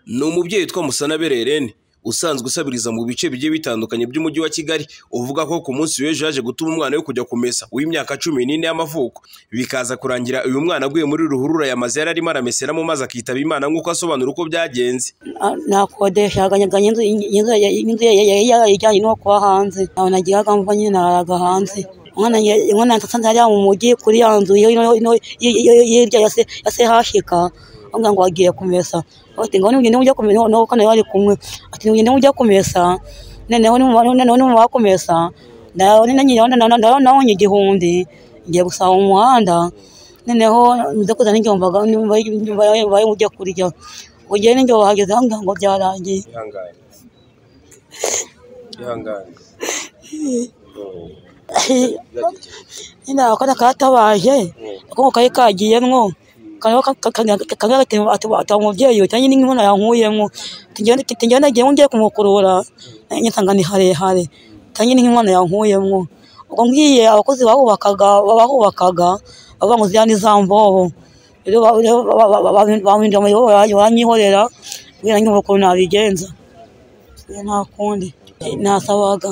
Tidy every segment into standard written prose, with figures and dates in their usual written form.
Ni umubyeyi witwa Musanabererene usanzwe usabiriza mu bice bigiye bitandukanye by'umujyi wa Kigali, uvuga ko ku munsi w'ejo yaje gutuma umwana we kujya kumesa w'imyaka 14 y'amavuko, bikaza kurangira uyu mwana aguye muri ruhurura yamaze yararimo arameseramo maze akitaba Imana nk'uko asobanura uko byagenze. Nakodeshaga inzu yajyanye no kwa hanze, nagiraga mva nyine naraga hanze. Umwana nsanze ari mu mujyi kuri ya nzu hirya yase hashika ngo agiye kumesa. Ati ngo nugende ujya kumesa no kana yari kumwe. Ati nugende ujya kumesa noneho mu bakomesa ndabonye igihundi ngiye gusaba umuhanda noneho nza kuzana icyombaga baye ujya kurya ugiye n'injyo bahageze ngo byarangiye. Ina akana katabaje ko kayi kagiyemwo ati umubyeyi utanyi n'inkona yankuyemo tugenda giye ngiye kumukurura nyisanga ni harehare tanyi n'inkona yankuyemo ubwo ngiye abakozi bahubakaga bavuga ngo ziyani zambobo rero babinda mu yanyihorera kugira ngo uko nabigenza nta kundi nasabaga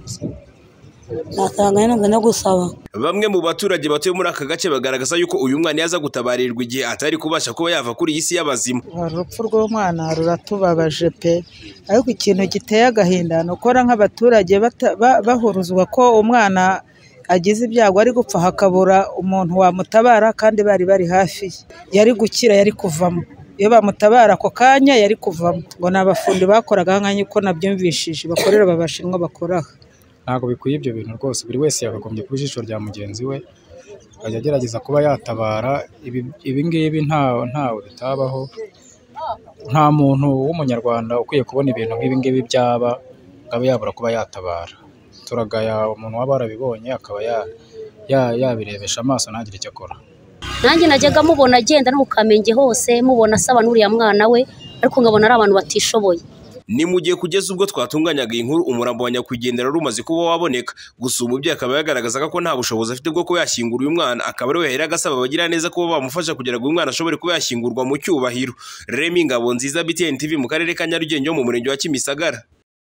no gusaba. Bamwe mu baturage batuye muri aka gace bagaragaza yuko uyu mwana yaza gutabarirwa igihe atari kubasha kuba yava kuri iyi si y'abazima. Urupfu rw'umwana ruratubabaje pe, ariko ikintu giteye agahinda no kora nk'abaturage bahuruzwa ko umwana agize ibyago ari gupfa hakabura umuntu wamutabara kandi bari hafi yari gukira yari kuvamo. Iyo bamutabara ako kanya yari kuvamo. Ngo nabafundi bakoraga nkanye ko nabyumvishije bakorera babashinwa bakoraho. Ntabwo bikwiye ibyo bintu rwose, buri wese yakagombye ku ijisho rya mugenzi we ajya agerageza kuba yatabara. Ibi ngibi ntawe bitabaho, nta muntu w'umunyarwanda ukwiye kubona ibintu nk'ibi ngibi byaba aba yabura kuba yatabara. Turagaya umuntu waba warabibonye akaba yabirebesha amaso ntagire icyo akora. Nanjye najyaga mubona agenda no Kamenge hose mubona asaba n'uriya mwana we, ariko ngabona ari abantu batishoboye. Ni mu gihe kugeza ubwo twatunganyaga inkuru umurambo wa nyakwigendera rumaze kuba waboneka, gusa umubyeyi akaba yagaragazaga ko nta bushobozi afite bwo kuba yashyingura uyu mwana, akaba ari we yahera agasaba abagira neza kuba bamufasha kugira ngo uyu mwana ashobore kuba yashyingurwa mu cyubahiro. Remy Ngabonziza, BTN TV mu karere ka Nyarugenge mu murenge wa Kimisagara.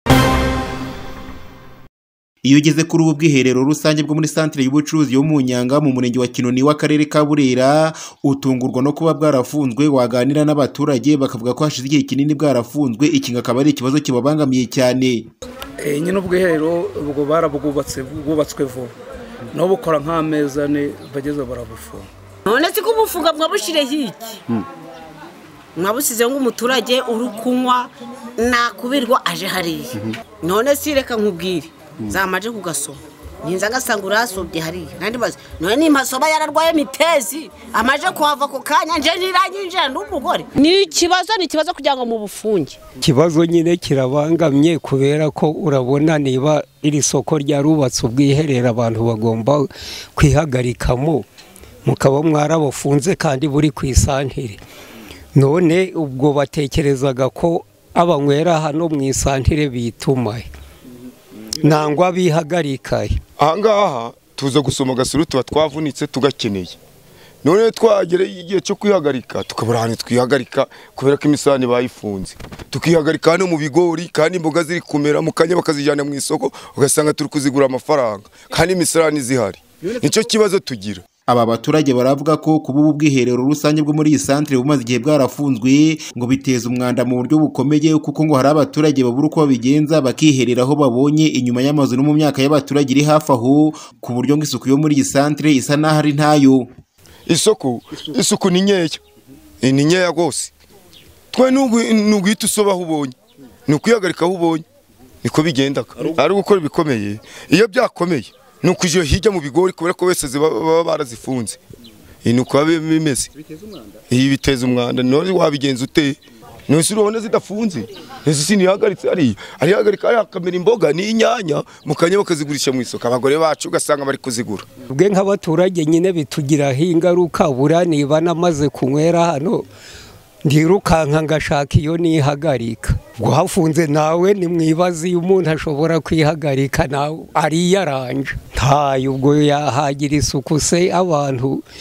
Iyo ugeze kuri ubu bwiherero rusange bwo muri centre y'ubucuruzi yo mu Nyanga mu murenge wa Kinoni w'akarere ka Burera, utungurwa no kuba bwarafunzwe. Waganira n'abaturage bakavuga ko hashize igihe kinini bwarafunzwe, iki ngakaba ari ikibazo kibabangamiye cyane. Nyine ubwiherero ubwo barabwubatswe vuba no bukora nk'ameza ne bageze barabufunga. None si kubufunga mwabushire hiki mwabusize ngo umuturage uri kunywa nakubirwa aje hariya. None si reka nkubwire zamaje kugasoma ninza ngasanga urasobye hariya nandi bazi none nimpasoba yararwaye mitezi amaje kuhava ko kanya nje niranyinje n'umugore. Ni ikibazo kugira ngo mu bufunge. Kibazo nyine kirabangamye kubera ko urabona niba iri soko ryarubatse ubwiherera abantu bagomba kwihagarikamo mukaba mwarabufunze kandi buri ku isantire. None ubwo batekerezaga ko abanywera hano mu isantire bitumaye nangwa bihagarikaye. Ahangaha tuza gusoma gasuru tuba twavunitse tugakeneye, none twagereye igihe cyo kwihagarika tukabura ahantu twihagarika kubera ko imisani bayifunze. Tukihagarika hano mu bigori kandi imboga ziri kumera mu kanya bakazijyana mu isoko ugasanga turi kuzigura amafaranga kandi imisarani zihari. Nicyo kibazo tugira. Aba baturage baravuga ko kuba ubu bwiherero rusange bwo muri iyi centre bumaze igihe bwarafunzwe ngo biteza umwanda mu buryo bukomeye, kuko ngo hari abaturage babura uko babigenza bakiherera aho babonye inyuma y'amazu no mu myaka y'abaturage iri hafi aho, ku buryo ngo isuku yo muri iyi centre isa naho ari ntayo. Isuku ni nkeya rwose. Twe n'uguhita usoba aho ubonye ni ukwihagarika aho ubonye niko bigendaga, ari gukora ibikomeye. Iyo byakomeye nuko ije hirya mu bigori kubera ko wese baba barazifunze. Nuko bimeze biteza umwanda. None wabigenza ute? None urabona zidafunze ese nihagaritse arihagarika akamera imboga n'inyanya mu kanya bakazigurisha mu isoko, abagore bacu ugasanga bari kuzigura. Ubwe nk'abaturage nyine bitugiraho ingaruka. Buriya niba namaze kunywera hano ndirukanka ngashaka iyo nihagarika, guhafunze nawe nimwibazi umuntu ashobora kwihagarika nawe ari yaranje ntayo. Ubwo yahagira isuku se abantu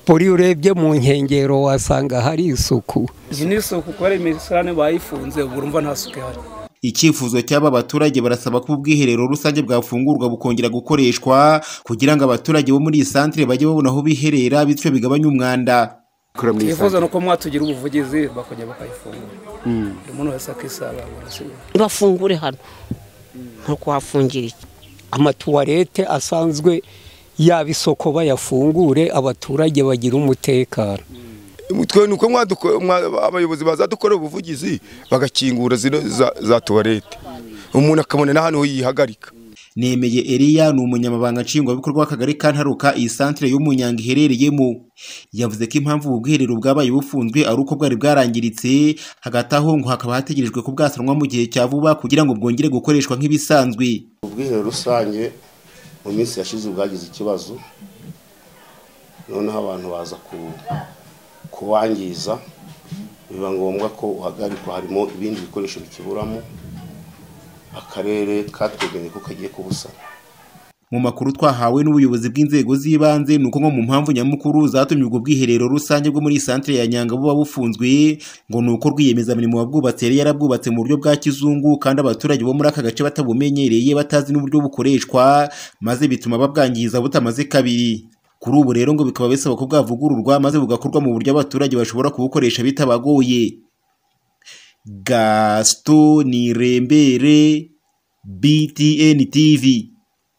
buri urebye mu nkengero wasanga hari isuku. iyi ni isuku kubera imisarane bayifunze ubu urumva nta suku ihari. Icyifuzo cy'aba baturage barasaba ko ubwiherero rusange bwafungurwa bukongera gukoreshwa kugira ngo abaturage bo muri iyi santere bajye babona aho biherera bityo bigabanya umwanda. Icyifuzo nuko mwatugira ubuvugizi bakajya bakayifungura. Umuntu wese akisaba bafungure hano nko hafungira amatuwarete asanzwe yaba isoko bayafungure abaturage bagira umutekano. Twe nuko abayobozi bazadukorera ubuvugizi bagakingura za tuwarete umuntu akabona n'ahantu yihagarika. Nemeye Eliya ni umunyamabanga nshingwabikorwa w'akagari ka Ntaruka iyi santere y'Umunyanga iherereyemo. Yavuze ko impamvu ubu bwiherero bwabaye bufunzwe ari uko bwari bwarangiritse, hagati aho ngo hakaba hategerejwe ko bwasanwa mu gihe cya vuba kugira ngo bwongere gukoreshwa nk'ibisanzwe. Ubwiherero rusange mu minsi yashize bwagize ikibazo, noneho abantu baza kuwangiza, biba ngombwa ko uhagarikwa, harimo ibindi bikoresho bikiburamo, akarere katwegenye ko kagiye kubusana. Mu makuru twahawe n'ubuyobozi bw'inzego z'ibanze nuko ngo mu mpamvu nyamukuru zatumye ubwo bwiherero rusange bwo muri santere ya Nyanga buba bufunzwe ngo nuko rwiyemezamirimo wabwubatse yari yarabwubatse mu buryo bwa kizungu kandi abaturage bo muri aka gace batabumenyereye batazi n'uburyo bukoreshwa, maze bituma babwangiza butamaze kabiri. Kuri ubu rero ngo bikaba bisaba ko bwavugururwa maze bugakorwa mu buryo abaturage bashobora kubukoresha bitabagoye. Gaston Nirembere, BTN TV.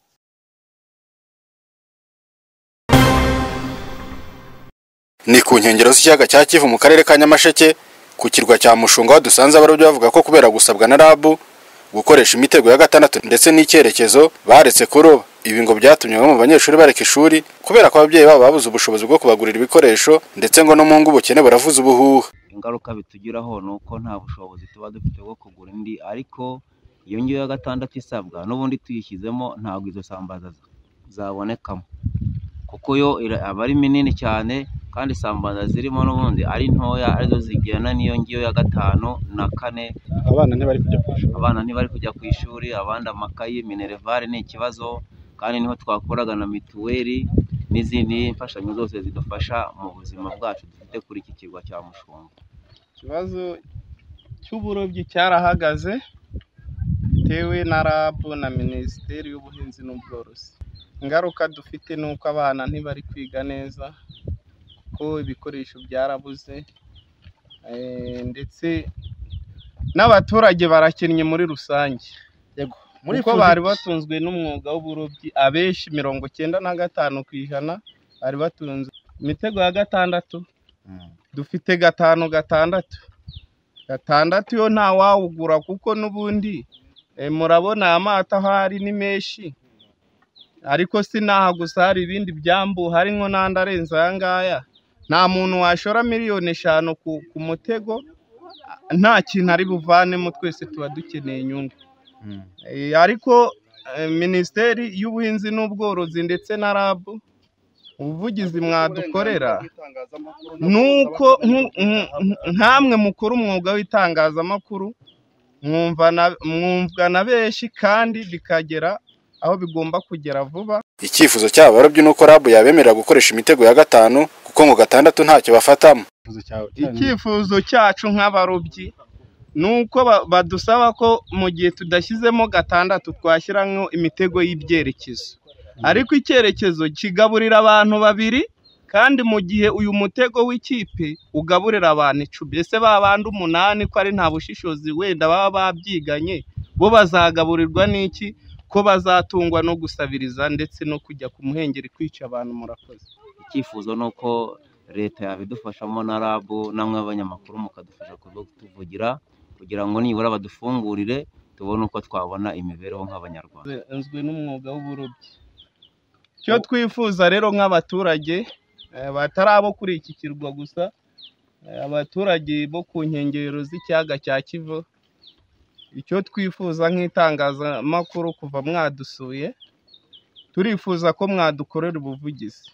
Ni ku nkengero z'ikiyaga cya Kivu mu karere ka Nyamasheke ku kirwa cya Mushunga dusanze abarobyi bavuga ko kubera gusabwa na RAB gukoresha imitego ya gatandatu ndetse n'icyerekezo baretse kuroba. Ibi ngo byatumye bamwe mu banyeshuri bareka ishuri kubera ko ababyeyi babo babuze ubushobozi bwo kubagurira ibikoresho ndetse ngo no mu ngo ubukene baravuza ubuhuha. Ingaruka bitugiraho nuko nta bushobozi tuba dufite bwo kugura indi, ariko iyo ngiyo ya gatandatu isabwa n'ubundi tuyishyizemo ntabwo izo sambaza zabonekamo kuko yo aba ari minini cyane kandi sambaza zirimo n'ubundi ari ntoya arizo zigena niyo ngiyo ya gatanu na kane. Abana ntibari kujya ku ishuri, abandi amakayi minerevare ni ikibazo, kandi niho twakoraga na mituweli n'izindi mfashanyo zose zidufasha mu buzima bwacu dufite kuri iki kirwa cya Mushunga. Ikibazo cy'uburobyi cyarahagaze bitewe na RAB na Minisiteri y'Ubuhinzi n'Ubworozi. Ingaruka dufite nuko abana ntibari kwiga neza ko ibikoresho byarabuze, ndetse n'abaturage barakennye muri rusange kuko bari batunzwe n'umwuga w'uburobyi. Abenshi 95% bari batunze imitego ya gatandatu. Dufite gatandatu yo nta wawugura kuko n'ubundi murabona amato ahari ni menshi, ariko sinaha gusa hari ibindi byambu, hari nko n'andi arenze aya ngaya. Nta muntu washora miliyoni 5 ku mutego nta kintu ari buvanemo, twese tuba dukeneye inyungu. Ariko Minisiteri y'Ubuhinzi n'Ubworozi ndetse na RAB ubuvugizi mwadukorera nuko nkamwe mukuru umwuga w'itangazamakuru mwumvwa na benshi kandi bikagera aho bigomba kugera vuba. Icyifuzo cy'abarobyi nuko RAB yabemerera gukoresha imitego ya gatanu kuko ngo gatandatu ntacyo bafatamo. Icyifuzo cyacu nk'abarobyi nuko badusaba ko mu gihe tudashyizemo gatandatu twashyiramo imitego y'ibyerekezo, ariko icyerekezo kigaburira abantu babiri, kandi mu gihe uyu mutego w'ikipe ugaburira abantu 10, ese babandi 8 ko ari nta bushishozi wenda baba babyiganye, bo bazagaburirwa n'iki ko bazatungwa no gusabiriza ndetse no kujya ku muhengeri kwica abantu? Murakoze. Icyifuzo nuko leta yabidufashamo na RAB namwe abanyamakuru mukadufasha kutuvugira kugira ngo nibura badufungurire tubone uko twabona imibereho nk'abanyarwanda. Nzwe n'umwuga w'uburobyi. Cyo twifuza rero nk'abaturage batarabo kuri iki kirwa gusa, abaturage bo ku nkengero z'ikiyaga cya Kivu, icyo twifuza nk'itangazamakuru kuva mwadusuye, turifuza ko mwadukorera ubuvugizi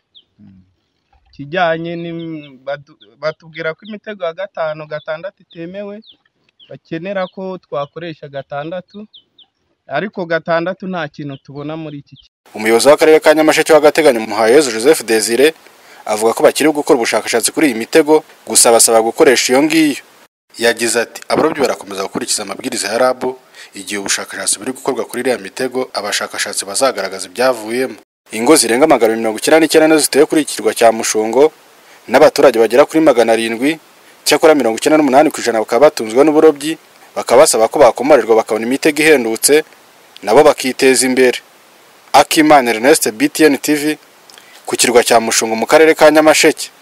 kijyanye batubwira ko imitego ya gatandatu itemewe, bakenera ko twakoresha gatandatu, ariko gatandatu nta kintu tubona muri iki. Umuyobozi w'akarere ka Nyamasheke w'agateganyo Muhayezu Joseph Desire avuga ko bakiri gukora ubushakashatsi kuri iyi mitego gusa basaba gukoresha iyo ngiyo. Yagize ati abarobyi barakomeza gukurikiza amabwiriza ya RAB igihe ubushakashatsi buri gukorwa kuri iriya mitego abashakashatsi bazagaragaza ibyavuyemo. Ingo zirenga 199 nizo zituye kuri ikirwa cya Mushongo n'abaturage bagera kuri 700 cyakora 98% bakaba batunzwe n'uburobyi bakaba basaba ko bakomarerwa bakabona imitego ihendutse nabo bakiteza imbere. Akimana Ernest, BTN TV ku kirwa cya Mushongo mu karere ka Nyamasheke.